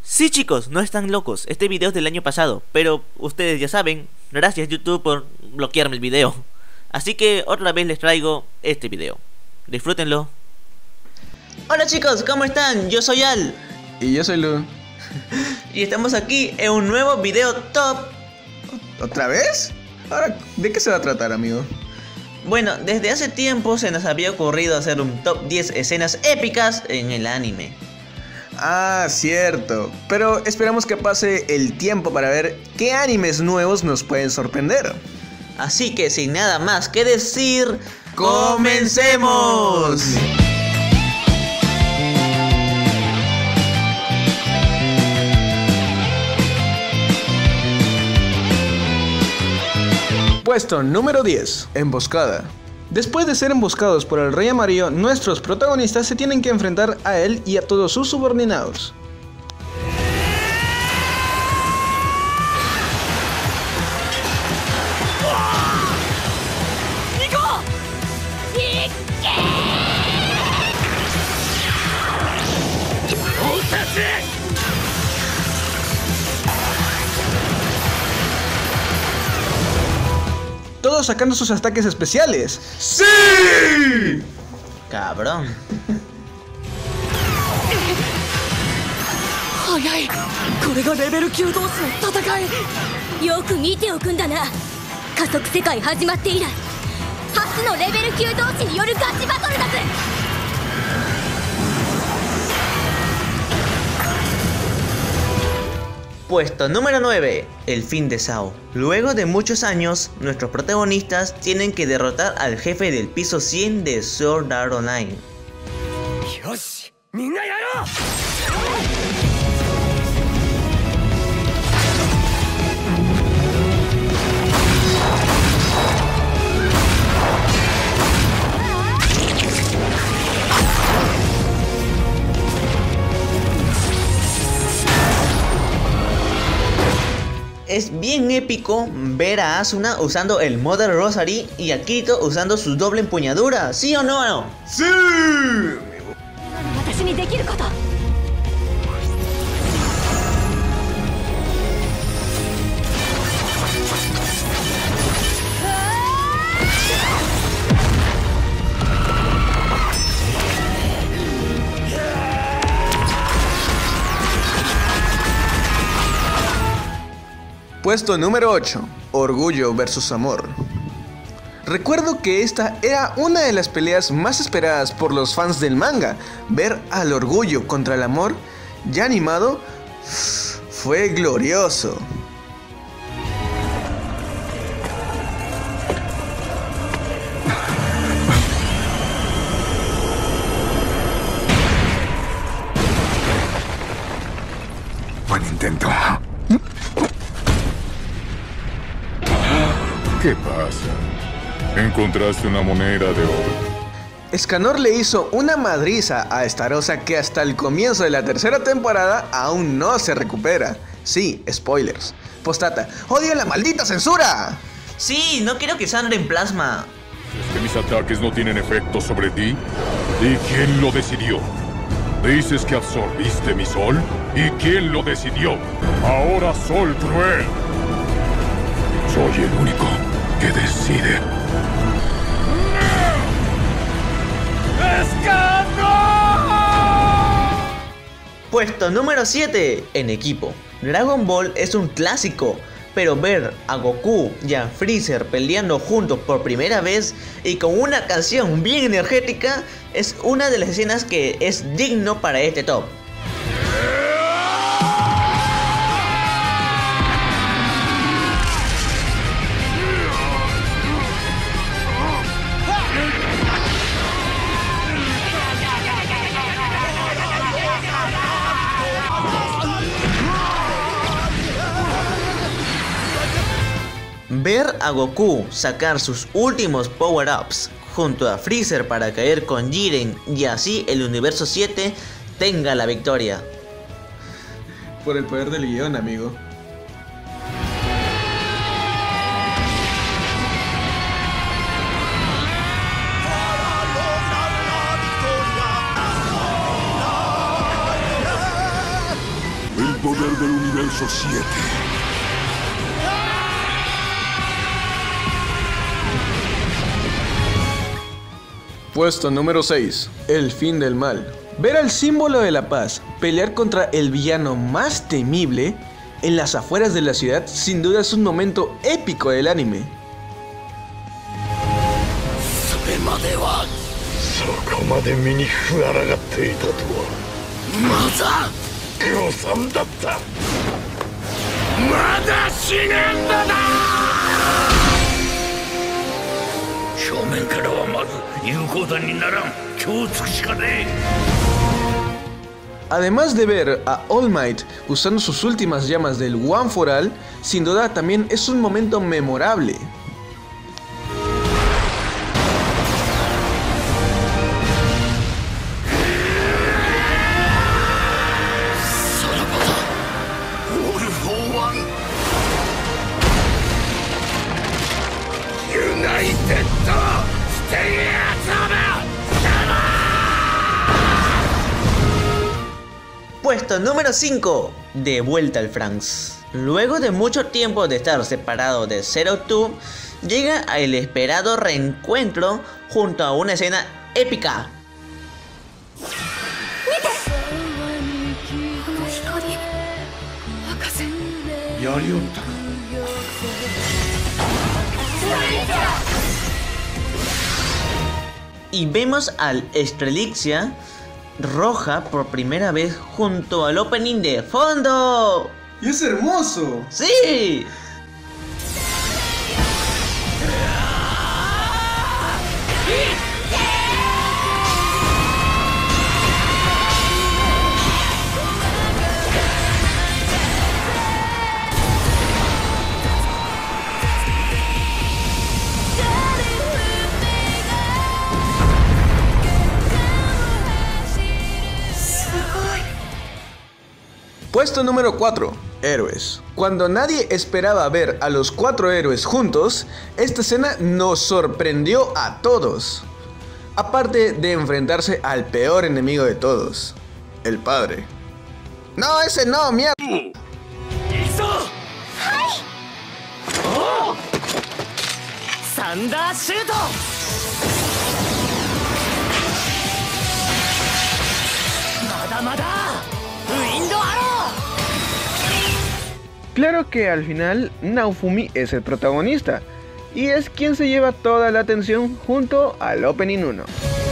Sí chicos, no están locos, este video es del año pasado, pero ustedes ya saben, gracias YouTube por bloquearme el video. Así que otra vez les traigo este video. Disfrútenlo. Hola chicos, ¿cómo están? Yo soy Al. Y yo soy Lu. Y estamos aquí en un nuevo video top. ¿Otra vez? Ahora, ¿de qué se va a tratar, amigo? Bueno, desde hace tiempo se nos había ocurrido hacer un top 10 escenas épicas en el anime. Ah, cierto. Pero esperamos que pase el tiempo para ver qué animes nuevos nos pueden sorprender. Así que sin nada más que decir, ¡comencemos! Puesto número 10. Emboscada. Después de ser emboscados por el Rey Amarillo, nuestros protagonistas se tienen que enfrentar a él y a todos sus subordinados. Todos sacando sus ataques especiales. ¡Sí! Cabrón. Puesto número 9. El fin de Sao. Luego de muchos años, nuestros protagonistas tienen que derrotar al jefe del piso 100 de Sword Art Online. Es bien épico ver a Asuna usando el Mother Rosary y a Kirito usando su doble empuñadura, ¿sí o no? ¡Sí! Puesto número 8. Orgullo versus Amor. Recuerdo que esta era una de las peleas más esperadas por los fans del manga. Ver al Orgullo contra el Amor, ya animado, fue glorioso. Buen intento. ¿Qué pasa? ¿Encontraste una moneda de oro? Escanor le hizo una madriza a Estarossa que hasta el comienzo de la tercera temporada aún no se recupera. Sí, spoilers. Postdata, ¡odio la maldita censura! Sí, no quiero que sangre en plasma. ¿Es que mis ataques no tienen efecto sobre ti? ¿Y quién lo decidió? ¿Dices que absorbiste mi sol? ¿Y quién lo decidió? Ahora Sol Cruel. Soy el único que decide. Puesto número 7. En equipo. Dragon Ball es un clásico, pero ver a Goku y a Freezer peleando juntos por primera vez y con una canción bien energética es una de las escenas que es digno para este top. Ver a Goku sacar sus últimos power-ups junto a Freezer para caer con Jiren y así el universo 7 tenga la victoria. Por el poder del guión, amigo. El poder del universo 7. Puesto número 6. El fin del mal. Ver al símbolo de la paz pelear contra el villano más temible en las afueras de la ciudad sin duda es un momento épico del anime. Además de ver a All Might usando sus últimas llamas del One for All, sin duda también es un momento memorable. Puesto número 5. De vuelta al Franxx. Luego de mucho tiempo de estar separado de Zero Two, llega el esperado reencuentro junto a una escena épica. Y vemos al Strelitzia roja por primera vez junto al opening de fondo. ¡Y es hermoso! ¡Sí! Puesto número 4. Héroes. Cuando nadie esperaba ver a los 4 héroes juntos, esta escena nos sorprendió a todos. Aparte de enfrentarse al peor enemigo de todos, el padre. ¡No, ese no, mierda! Claro que al final Naofumi es el protagonista y es quien se lleva toda la atención junto al Opening 1.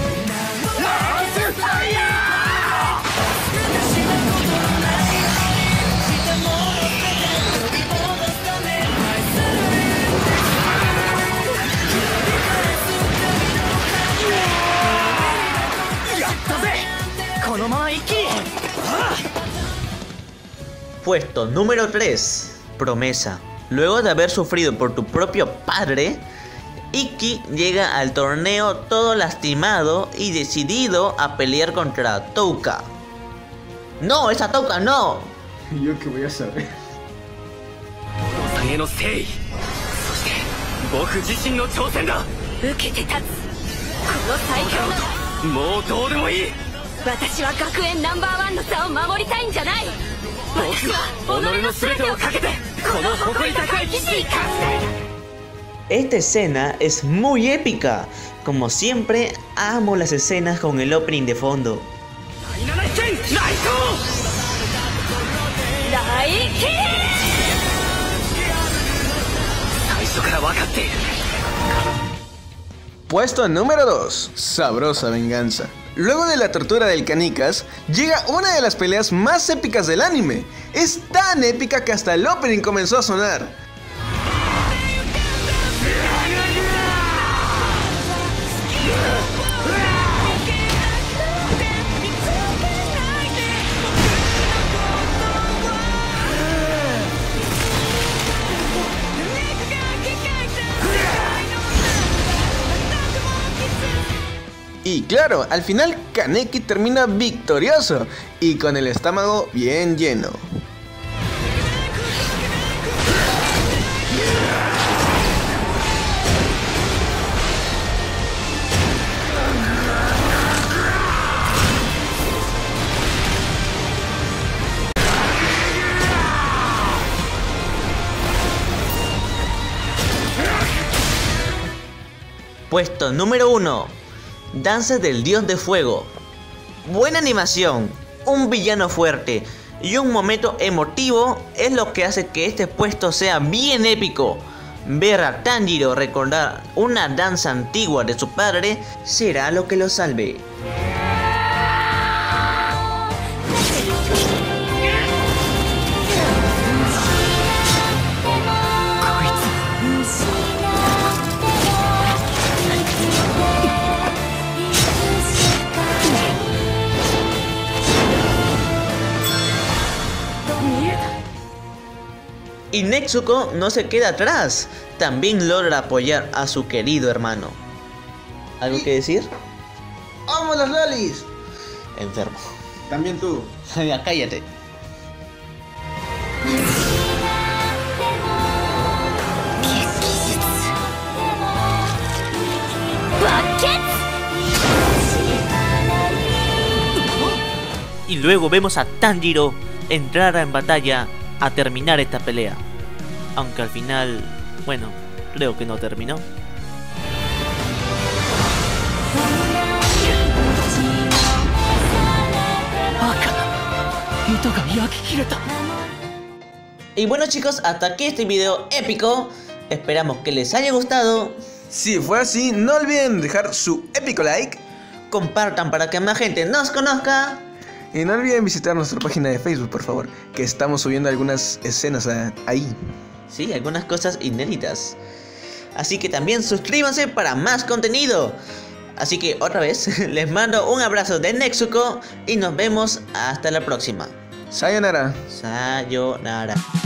Puesto número 3. Promesa. Luego de haber sufrido por tu propio padre, Ikki llega al torneo todo lastimado y decidido a pelear contra Touka. ¡No, esa Touka no! ¿Y yo qué voy a saber? Esta escena es muy épica. Como siempre, amo las escenas con el opening de fondo. Puesto número 2. Sabrosa venganza. Luego de la tortura del Canicas, llega una de las peleas más épicas del anime. Es tan épica que hasta el opening comenzó a sonar. Y claro, al final Kaneki termina victorioso y con el estómago bien lleno. Puesto número 1. Danza del Dios de Fuego. Buena animación, un villano fuerte y un momento emotivo es lo que hace que este puesto sea bien épico. Ver a Tanjiro recordar una danza antigua de su padre será lo que lo salve. Y Nezuko no se queda atrás, también logra apoyar a su querido hermano. ¿Algo que decir? ¡Vamos los lolis! Enfermo. También tú. Ya, cállate. Y luego vemos a Tanjiro entrar en batalla a terminar esta pelea. Aunque al final, bueno, creo que no terminó. Y bueno chicos, hasta aquí este video épico. Esperamos que les haya gustado. Si fue así, no olviden dejar su épico like. Compartan para que más gente nos conozca. Y no olviden visitar nuestra página de Facebook, por favor, que estamos subiendo algunas escenas ahí. Sí, algunas cosas inéditas. Así que también suscríbanse para más contenido. Así que otra vez les mando un abrazo de Nezuko y nos vemos hasta la próxima. Sayonara. Sayonara.